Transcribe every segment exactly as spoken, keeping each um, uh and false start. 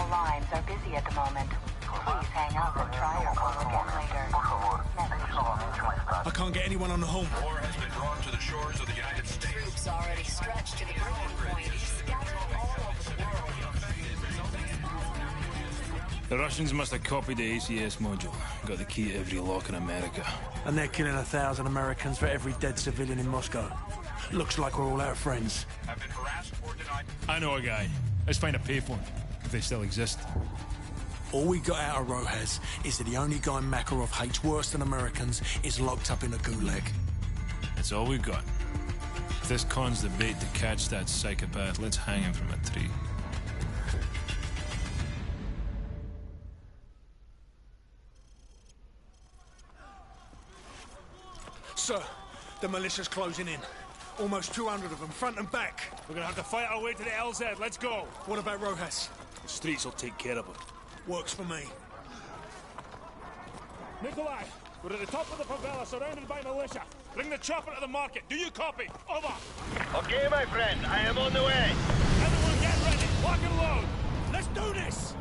lines are busy at the moment. Please hang up and try your call again later. I can't get anyone on the home. War has been drawn to the shores of the United States. Troops already stretched to the breaking point. Scattered all over the world. The Russians must have copied the A C S module. Got the key to every lock in America. And they're killing a thousand Americans for every dead civilian in Moscow. Looks like we're all out of friends. Have been harassed or denied. I know a guy. Let's find a payphone, if they still exist. All we got out of Rojas is that the only guy Makarov hates worse than Americans is locked up in a gulag. That's all we've got. If this con's the bait to catch that psychopath, let's hang him from a tree. Sir, the militia's closing in. Almost two hundred of them, front and back. We're gonna have to fight our way to the L Z. Let's go. What about Rojas? The streets will take care of it. Works for me. Nikolai, we're at the top of the favela, surrounded by militia. Bring the chopper to the market. Do you copy? Over. Okay, my friend. I am on the way. Everyone get ready. Lock and load. Let's do this.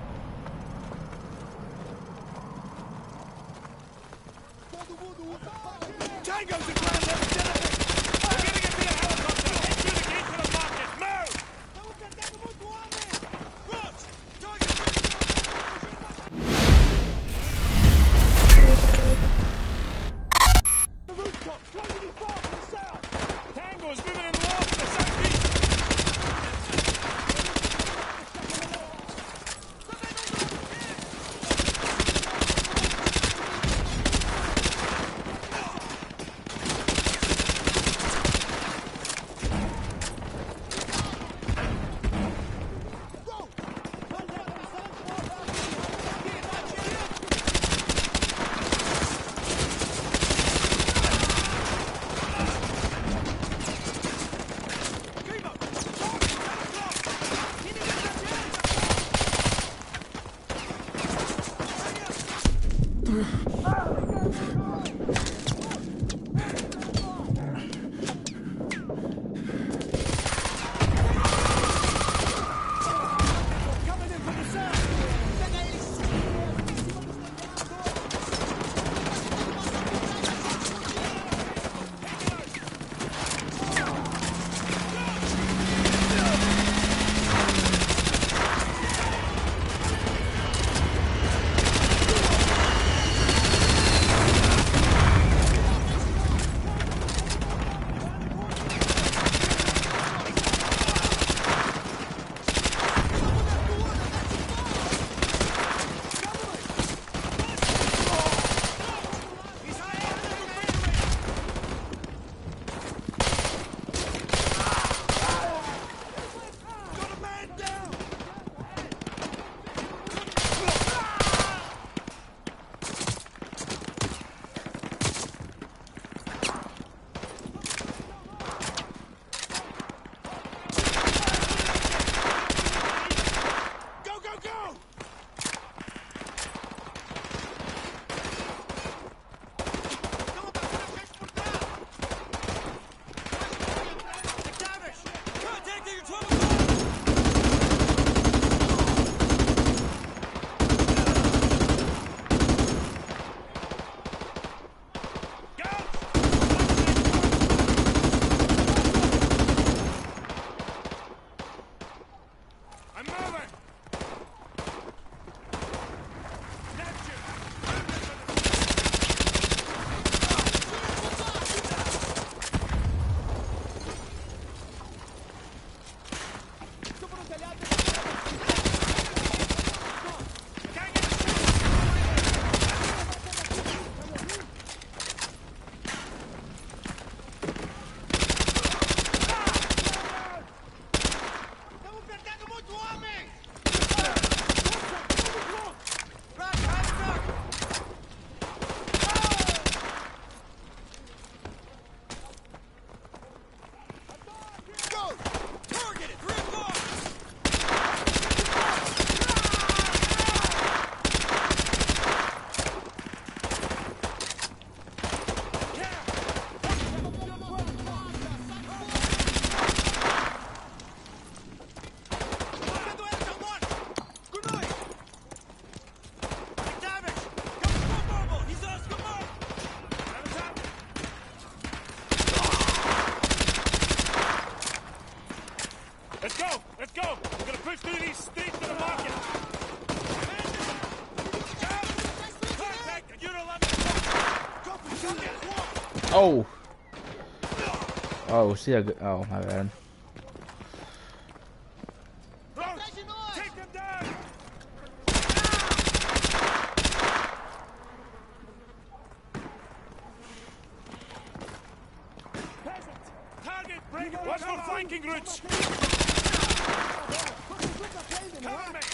Tango's the ground level general. We're gonna get to the helicopter. Head through the gate to the market. Move! The rooftop, closing far from the south. Tango's moving in low to the southeast. Oh. Oh, see a good. Oh, my bad. Take them down! Target! Bring Watch for flanking routes! Cover me!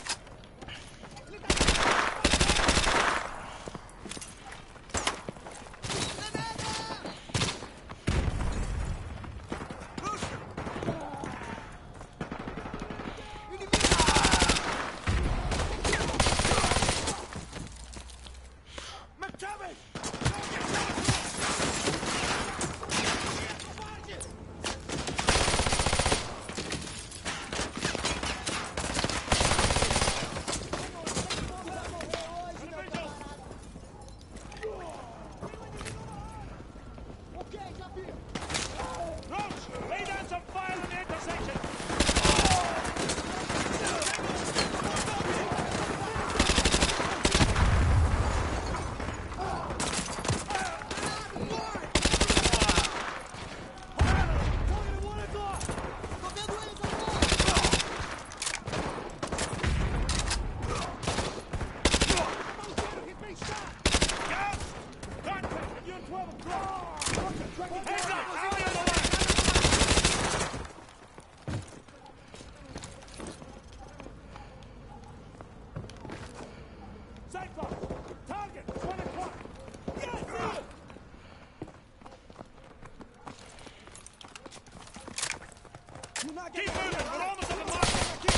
Keep moving, we're almost at the mark.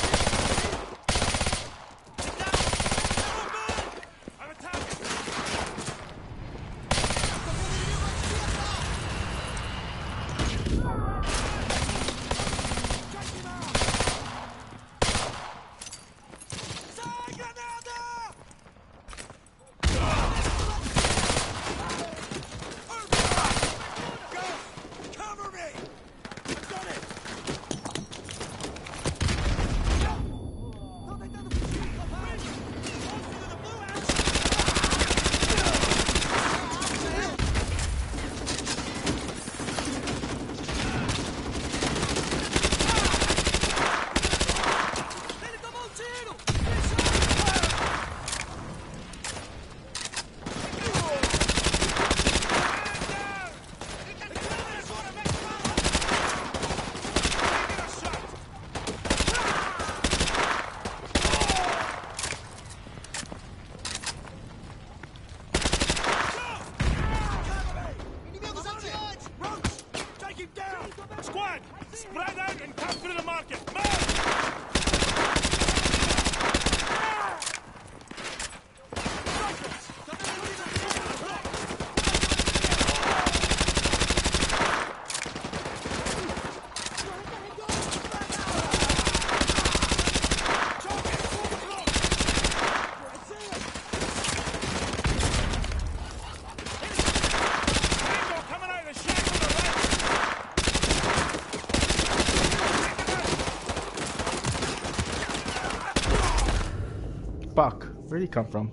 Get down. I'm a target. Cover me! I've done it! Squad, spread out and come through the market. Move! Fuck. Where'd he come from?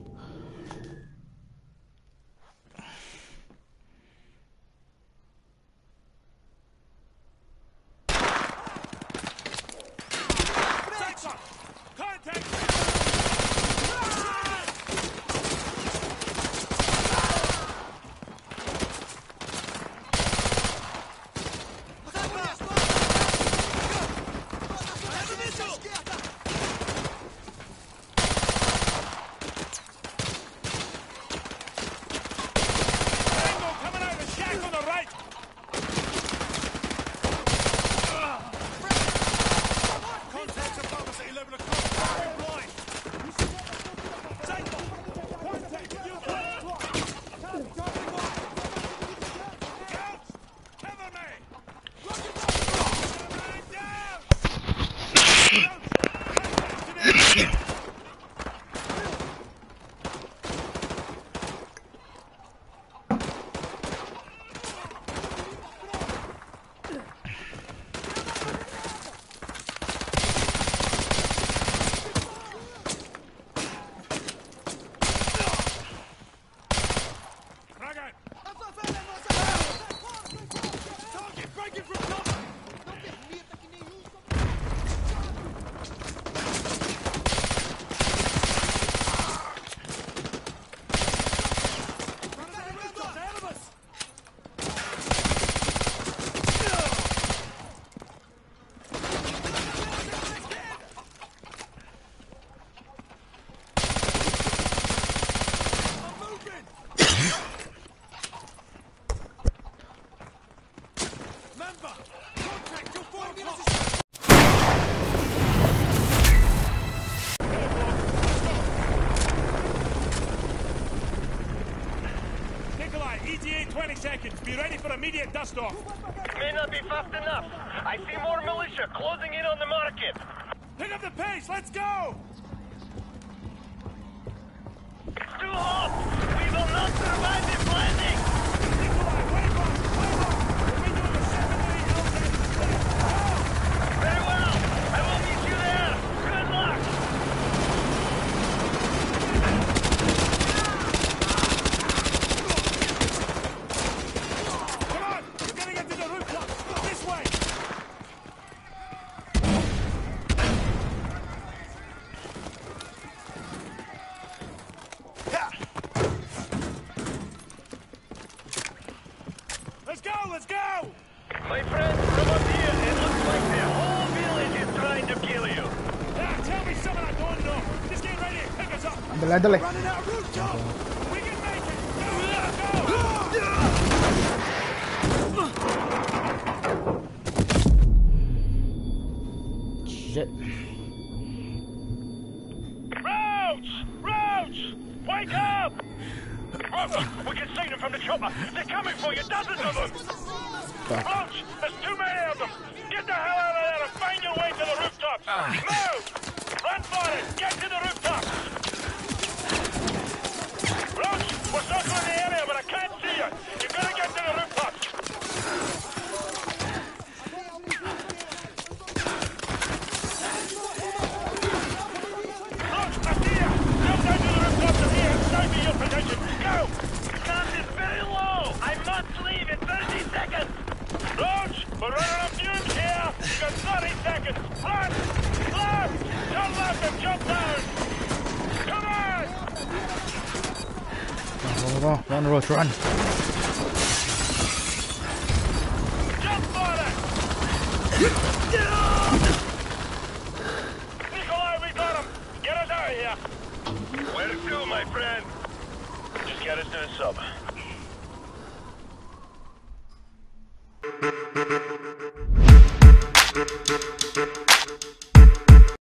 E T A twenty seconds. Be ready for immediate dust-off. May not be fast enough. I see more militia closing in on the market. Pick up the pace. Let's go. It's too hot. We will not survive this landing. Nikolai, wave up. Wave up. We'll be doing a secondary outside the square. Very well. I will meet you there. Good luck. Come on. We're getting into the rooftop. This way. Let's go. Let's go. My friend, from up here, it looks like the whole village is trying to kill you. Yeah, tell me something I don't know. Just get ready. Pick us up. Ándale, ándale. Running out rooftop. We can make it. Go, go. Shit. Roach! Roach! Wake up! Roach, we can see them from the chopper. They're coming for you, dozens of them. Roach, there's too many of them. Get the hell out of there and find your way to the rooftops. Move! Run for it! Get to the rooftops! Roach, we're circling the area, but I can't see you. You've got to get to the rooftops. Roach, I see you! Jump down to the rooftops and here and show me your position. Go! Stand is very low. I must leave in thirty seconds. Roach, we're running on fumes here. You've got thirty seconds. Run! Left! Turn left and jump down! Come on! Go, go, go. Run, Roach, run. Jump for it! Nikolai, we got him! Get us out of here! Where to, my friend? Just get us to the sub.